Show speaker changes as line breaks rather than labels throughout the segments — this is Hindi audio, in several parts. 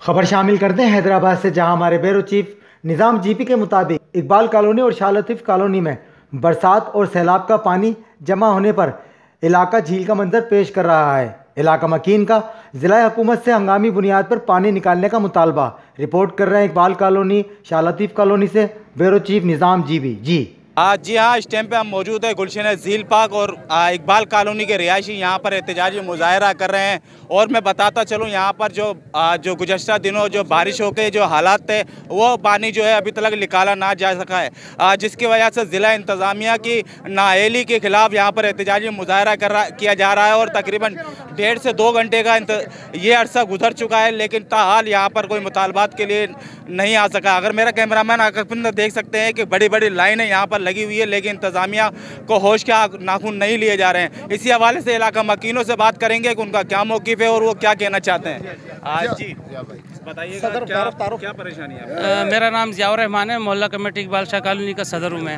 खबर शामिल करते हैं हैदराबाद से, जहां हमारे ब्यूरो चीफ निज़ाम जीपी के मुताबिक इकबाल कॉलोनी और शाह लतीफ़ कॉलोनी में बरसात और सैलाब का पानी जमा होने पर इलाका झील का मंजर पेश कर रहा है। इलाका मकीन का ज़िला हुकूमत से हंगामी बुनियाद पर पानी निकालने का मुतालबा। रिपोर्ट कर रहे हैं इकबाल कॉलोनी शाह लतीफ़ कॉलोनी से ब्यूरो चीफ निज़ाम जीबी।
जी हाँ, इस टाइम पे हम मौजूद है गुलशन झील पार्क और इकबाल कॉलोनी के रिहायशी यहाँ पर एहतजाजी मुजाहरा कर रहे हैं। और मैं बताता चलूँ, यहाँ पर जो गुज़श्ता दिनों जो बारिश हो के जो हालात थे, वो पानी जो है अभी तक निकाला ना जा सका है, जिसकी वजह से ज़िला इंतज़ामिया की नाअहली के ख़िलाफ़ यहाँ पर एहतजाजी मुजाहरा किया जा रहा है। और तकरीबन 1.5 से 2 घंटे का ये अरसा गुजर चुका है, लेकिन ताहाल यहाँ पर कोई मुतालबात के लिए नहीं आ सका। अगर मेरा कैमरामैन आकर देख सकते हैं कि बड़ी बड़ी लाइनें यहाँ पर लगी हुई है, लेकिन इंतज़ामिया को होश के नाखून नहीं लिए जा रहे हैं। इसी हवाले से इलाका मकीनों से बात करेंगे कि उनका क्या मौक़िफ़ है और वो क्या कहना चाहते हैं। जी बताइएगा, क्या परेशानी है?
मेरा नाम ज़ियाउर रहमान है, मोहल्ला कमेटी इकबाल शाह कॉलोनी का सदर हूँ मैं।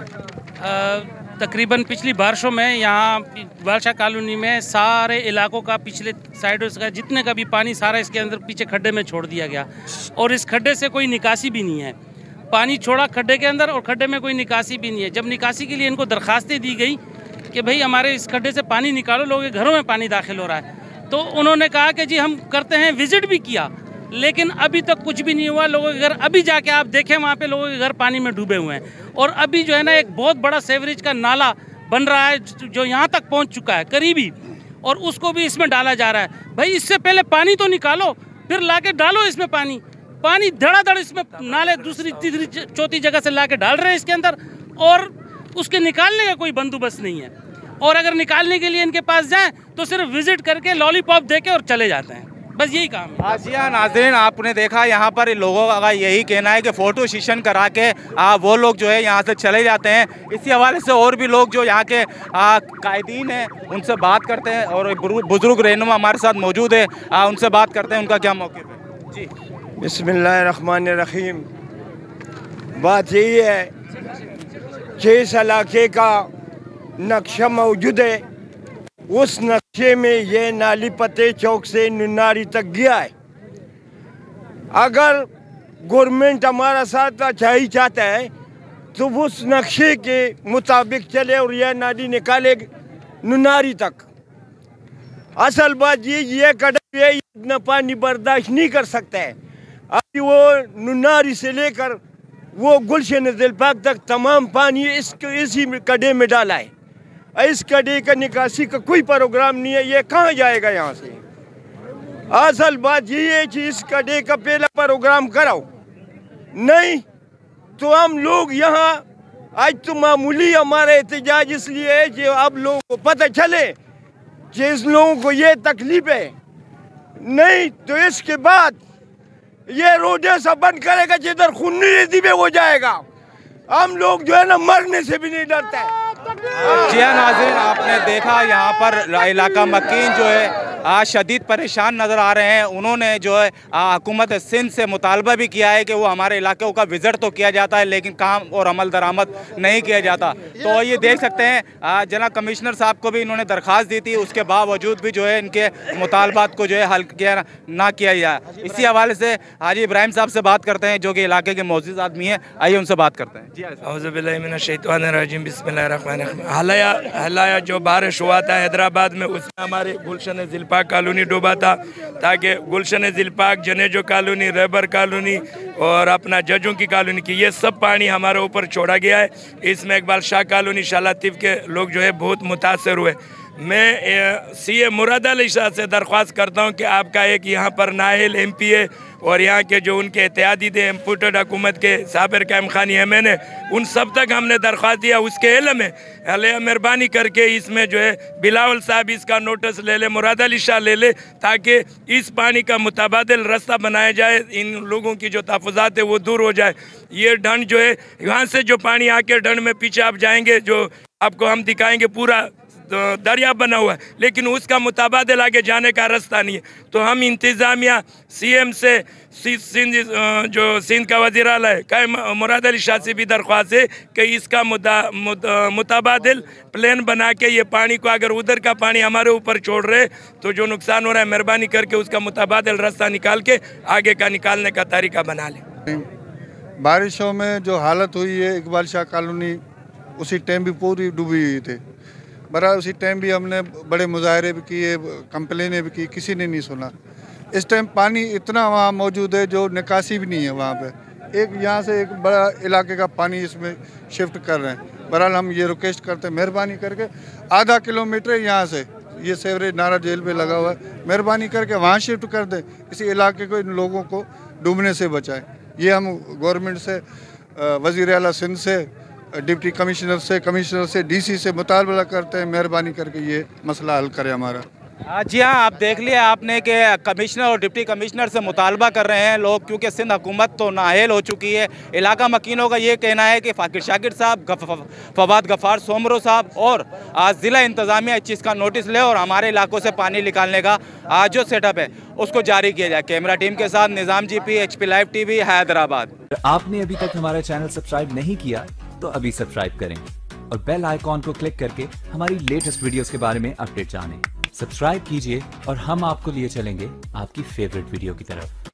तकरीबन पिछली बारिशों में यहाँ इकबाल शाह कॉलोनी में सारे इलाकों का पिछले साइडों से जितने का भी पानी सारा इसके अंदर पीछे खड्डे में छोड़ दिया गया, और इस खड्डे से कोई निकासी भी नहीं है। पानी छोड़ा खड्डे के अंदर और खड्डे में कोई निकासी भी नहीं है। जब निकासी के लिए इनको दरखास्तें दी गई कि भाई हमारे इस खड्डे से पानी निकालो, लोगों के घरों में पानी दाखिल हो रहा है, तो उन्होंने कहा कि जी हम करते हैं। विजिट भी किया, लेकिन अभी तक कुछ भी नहीं हुआ। लोगों के घर अभी जाके आप देखें, वहाँ पे लोगों के घर पानी में डूबे हुए हैं। और अभी जो है ना, एक बहुत बड़ा सेवरेज का नाला बन रहा है जो यहाँ तक पहुँच चुका है करीबी, और उसको भी इसमें डाला जा रहा है। भाई इससे पहले पानी तो निकालो, फिर ला के डालो इसमें पानी धड़ाधड़ इसमें नाले दूसरी तीसरी चौथी जगह से ला के डाल रहे हैं इसके अंदर, और उसके निकालने का कोई बंदोबस्त नहीं है। और अगर निकालने के लिए इनके पास जाएं तो सिर्फ विजिट करके लॉलीपॉप देके और चले जाते हैं, बस यही काम है।
जी हाँ नाज़रीन, आपने देखा यहाँ पर लोगों का यही कहना है कि फ़ोटो सेशन करा के वो लोग जो है यहाँ से चले जाते हैं। इसी हवाले से और भी लोग जो यहाँ के कायदीन हैं उनसे बात करते हैं, और बुज़ुर्ग रहनुमा हमारे साथ मौजूद है, उनसे बात करते हैं उनका क्या मौक़िफ़ है। जी
बिस्मिल्लाहिर्रहमानिर्रहीम। बात यही है, जिस इलाके का नक्शा मौजूद है, उस नक्शे में ये नाली पते चौक से नुनारी तक गया है। अगर गवर्नमेंट हमारा साथ अच्छाई चाहता है तो उस नक्शे के मुताबिक चले और यह नाली निकाले नुनारी तक। असल बात ये कदम ये इतना पानी बर्दाश्त नहीं कर सकता है। अभी वो नुनारी से लेकर वो गुलशन झील पार्क तक तमाम पानी इसी कड़े में डाला है। इस कड़े का निकासी का कोई प्रोग्राम नहीं है, ये कहाँ जाएगा यहाँ से। असल बात ये है कि इस कड़े का पहला प्रोग्राम कराओ, नहीं तो हम लोग यहाँ आज तो मामूली हमारा एहतजाज इसलिए है कि अब लोगों को पता चले कि इस लोगों को ये तकलीफ है। नहीं तो इसके बाद ये रोड ऐसा बंद करेगा जिधर खूनी रेती में हो जाएगा। हम लोग जो है ना मरने से भी नहीं डरते हैं।
जी हाँ नाज़रीन, आपने देखा यहाँ पर इलाका मकीन जो है शदीद परेशान नज़र आ रहे हैं। उन्होंने जो है हुकूमत सिंध से मुतालबा भी किया है कि वो हमारे इलाकों का विज़िट तो किया जाता है, लेकिन काम और अमल दरामद नहीं किया जाता। तो ये देख सकते हैं जनाब कमिश्नर साहब को भी इन्होंने दरख्वास्त दी थी, उसके बावजूद भी जो है इनके मुतालबात को जो है हल किया ना किया जाए। इसी हवाले से हाजी इब्राहिम साहब से बात करते हैं, जो कि इलाके के मौजूद आदमी हैं। आइए उनसे बात करते हैं। जी
हलाया जो बारिश हुआ था हैदराबाद में, उसमें हमारे गुलशन झील पार्क कॉलोनी डूबा था, ताकि गुलशन झील park, Janejo colony, Rahbar colony और अपना जजों की कॉलोनी की ये सब पानी हमारे ऊपर छोड़ा गया है। इसमें इकबाल शाह कॉलोनी शाह लतीफ़ के लोग जो है बहुत मुतासर हुए। मैं सीए मुराद अली शाह से दरख्वास्त करता हूं कि आपका एक यहाँ पर नाहिल MPA और यहाँ के जो उनके एहतियाती थे इम्पोर्टेड हुकूमत के साबिर कायम खानी है, मैंने उन सब तक हमने दरख्वास्त दिया। उसके इल्म में अल्लाह मेहरबानी करके इसमें जो है बिलावल साहब इसका नोटिस ले ले, मुराद अली शाह ले ले, ताकि इस पानी का मुतबादिल रास्ता बनाया जाए, इन लोगों की जो तहफ़्फ़ुज़ात है वो दूर हो जाए। ये ढंड जो है यहाँ से जो पानी आके ढंड में पीछे आप जाएंगे, जो आपको हम दिखाएंगे पूरा दरिया बना हुआ है, लेकिन उसका मुताबादिल आगे जाने का रास्ता नहीं है। तो हम इंतज़ामिया CM से सिंध का वज़ीर आला है मुराद अली शाह से भी दरख्वास्त है कि इसका मुताबादिल प्लान बना के ये पानी को, अगर उधर का पानी हमारे ऊपर छोड़ रहे तो जो नुकसान हो रहा है, मेहरबानी करके उसका मुताबादिल रास्ता निकाल के आगे का निकालने का तरीका बना लें।
बारिशों में जो हालत हुई है इकबाल शाह कॉलोनी, उसी टाइम भी पूरी डूबी हुई थी। बहरहाल उसी टाइम भी हमने बड़े मुजाहरे भी किए, कंप्लेनें भी की, किसी ने नहीं सुना। इस टाइम पानी इतना वहाँ मौजूद है जो निकासी भी नहीं है वहाँ पे। एक यहाँ से एक बड़ा इलाके का पानी इसमें शिफ्ट कर रहे हैं। बहरहाल हम ये रिक्वेस्ट करते हैं, मेहरबानी करके आधा किलोमीटर यहाँ से ये सेवरेज नारा जेल पे लगा हुआ है, मेहरबानी करके वहाँ शिफ्ट कर दें, इसी इलाके को, इन लोगों को डूबने से बचाएं। ये हम गवर्नमेंट से, वज़ीर आला सिंध से, डिप्टी कमिश्नर से, DC से मुतालबा करते हैं, मेहरबानी करके ये मसला हल करें हमारा।
जी हाँ, आप देख लिया आपने कि कमिश्नर और डिप्टी कमिश्नर से मुतालबा कर रहे हैं लोग, क्योंकि सिंध हुकूमत तो नाअहल हो चुकी है। इलाका मकीनों का ये कहना है कि फ़ाकिर शाकिर साहब, फवाद गफ़ार सोमरो साहब और ज़िला इंतज़ामिया इस चीज़ का नोटिस ले और हमारे इलाकों से पानी निकालने का जो सेटअप है उसको जारी किया जाए। कैमरा टीम के साथ Nizam GP, HP live TV, Hyderabad.
आपने अभी तक हमारा चैनल सब्सक्राइब नहीं किया तो अभी सब्सक्राइब करें और बेल आइकॉन को क्लिक करके हमारी लेटेस्ट वीडियोस के बारे में अपडेट जानें। सब्सक्राइब कीजिए और हम आपको लिए चलेंगे आपकी फेवरेट वीडियो की तरफ।